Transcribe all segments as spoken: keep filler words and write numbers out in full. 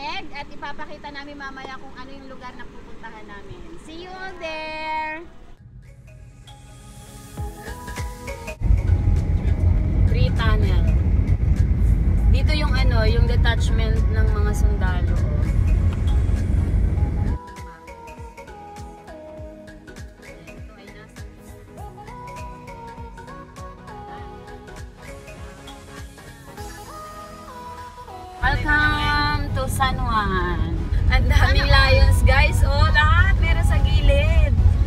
Tineg at ipapakita namin mamaya kung ano yung lugar na pupuntahan namin. See you all there! Free tunnel. Dito yung ano, yung detachment ng mga sundalo. Welcome to San Juan. Ang daming lions guys. Oh, lahat meron sa gilid.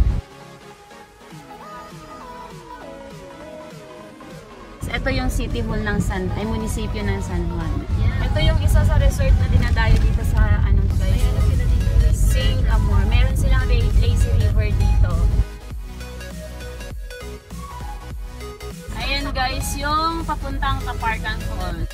Ito yung City Hall ng San, ay munisipyo ng San Juan. Ito yung isa sa resort na dinadayo dito sa ano guys. Singapore. Meron silang lazy river dito. Ayan guys, yung papuntang Kaparkan Falls.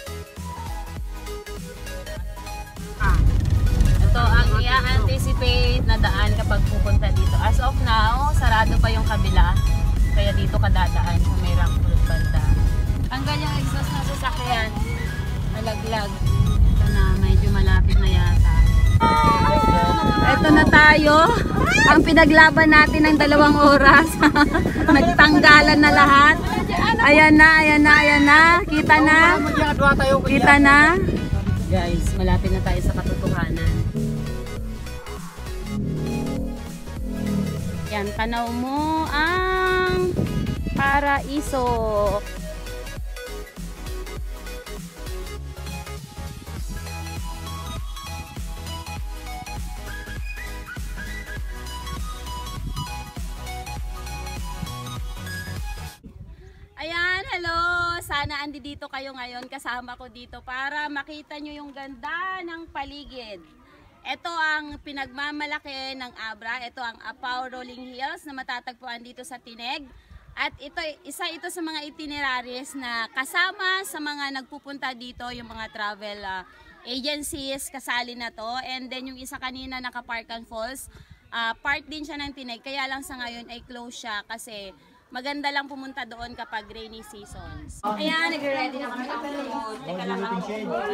Ito ang i-anticipate na daan kapag pupunta dito. As of now, sarado pa yung kabila. Kaya dito ka dadaan sa may Ramful banda. Tanggal yung exhaust na sasakyan. Malaglag. Ito na, medyo malapit na yata. Ito na tayo. Ang pinaglaban natin ng dalawang oras. Nagtanggalan na lahat. Ayan na, ayan na, ayan na. Kita na. Kita na. Guys, malapit na tayo sa katotohanan. Yan, tanaw mo ang paraiso. Ayan, hello! Sana andi dito kayo ngayon, kasama ko dito para makita nyo yung ganda ng paligid. Ito ang pinagmamalaki ng Abra, ito ang Apao Rolling Hills na matatagpuan dito sa Tineg. At ito, isa ito sa mga itineraries na kasama sa mga nagpupunta dito, yung mga travel uh, agencies, kasali na to. And then yung isa kanina na Kaparkan Falls, uh, part din siya ng Tineg, kaya lang sa ngayon ay close siya kasi maganda lang pumunta doon kapag rainy seasons. Ayan, nag-ready na kami ng food. Teka lang ako.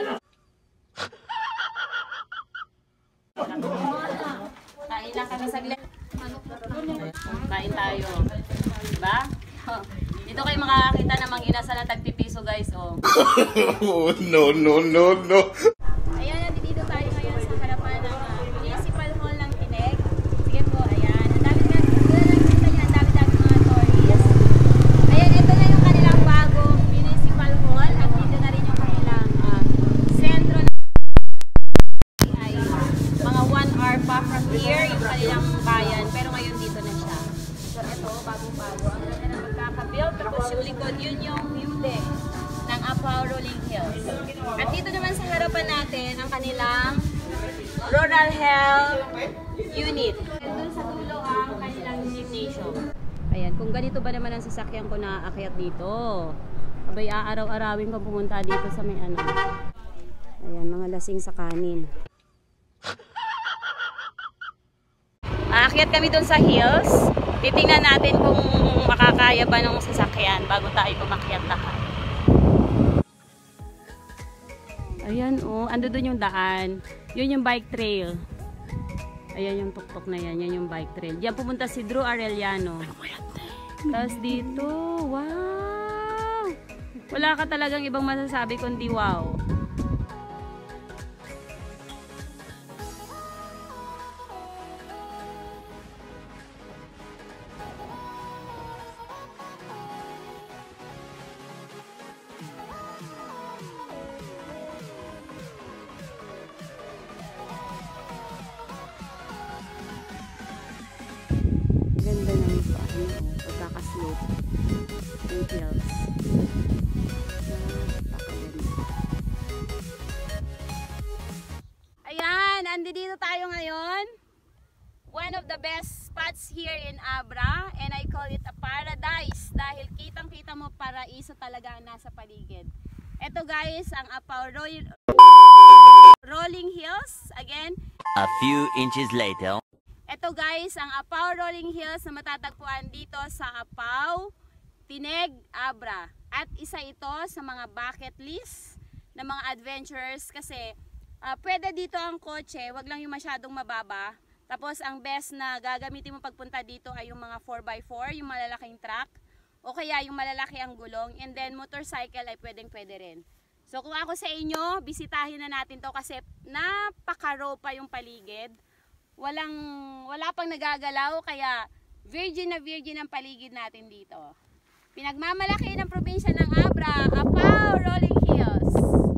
Kain lang kami saglit. Kain tayo. Diba? Dito kayo makakakita ng mga inasa na tagpipiso guys. Oh. No, no, no, no. Ayan, dito tayo ngayon sa harapan ng uh, Municipal Hall ng Tineg. Sige po, ayan. Ang dami nga, nakikita niyo, ang dami-dami mga tourists. Ayan, ito na yung kanilang bagong Municipal Hall. At dito na rin yung kanilang uh, sentro na ay mga one hour pa from here yung kanilang bayan. Pero ngayon dito na siya. So ito, bagong-bago. Ang ganda na magkakabuild. Tapos yung likod, yun yung hyundai ng Apao Rolling Hills. At dito naman sa harapan natin ang kanilang Rural Health Unit. At doon sa dulo ang kanilang gymnasium. Ayan, kung ganito ba naman ang sasakyan ko na aakyat dito. Abay, aaraw-arawin ko pumunta dito sa may ano. Ayan, mga lasing sa kanin. Aakyat kami doon sa hills. Titingnan natin kung makakaya ba ng sasakyan bago tayo umakyat lahat. Ayan oh, ando doon yung daan. Yun yung bike trail. Ayan yung tuktok na yan, yan yung bike trail. Diyan pumunta si Drew Arellano. Tapos dito, wow! Wala ka talagang ibang masasabi kundi wow. Ganda ng paano, pagkakaslope ng hills. Ayan, andi dito tayo ngayon. One of the best spots here in Abra, and I call it a paradise dahil kitang-kita mo paraiso talaga ang nasa paligid. Ito guys, ang Apao Rolling Hills. Again, a few inches later. Ito guys, ang Apao Rolling Hills na matatagpuan dito sa Apao, Tineg, Abra. At isa ito sa mga bucket list ng mga adventurers kasi Ah, pwede dito ang kotse, wag lang yung masyadong mababa. Tapos ang best na gagamitin mo pagpunta dito ay yung mga four by four, yung malalaking truck. O kaya yung malalaki ang gulong. And then motorcycle ay pwedeng pwede rin. So kung ako sa inyo, bisitahin na natin to kasi napaka-raw pa yung paligid. Walang, wala pang nagagalaw kaya virgin na virgin ang paligid natin dito. Pinagmamalaki ng probinsya ng Abra, Apao, Rolling Hills.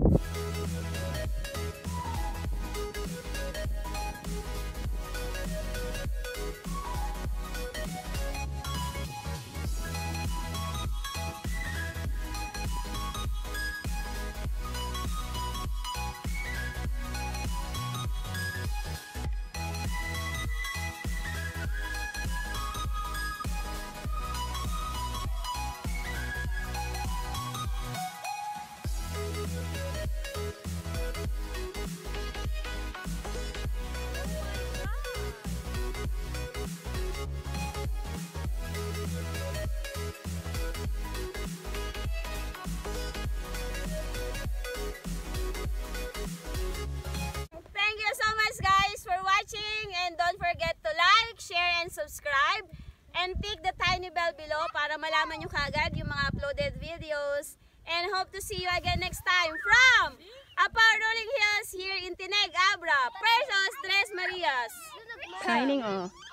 Thank you so much guys for watching, and don't forget to like, share, and subscribe, and click the tiny bell below para malaman nyo kagad yung mga uploaded videos, and hope to see you again next time from Apao Rolling Hills here in Tineg, Abra, Persos, Tres Marias. Signing off.